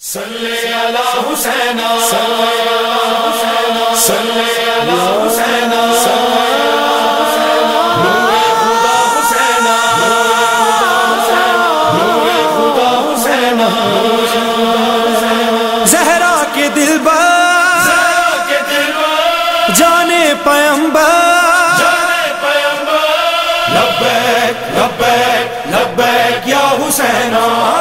सल्ले अला हुसैना सल्ले अला हुसैना सल्ले अला हुसैना नूरे खुदा हुसैना नूरे खुदा हुसैना ज़हरा के दिलबर जाने पैगंबर लब्बैक लब्बैक लब्बैक या हुसैना।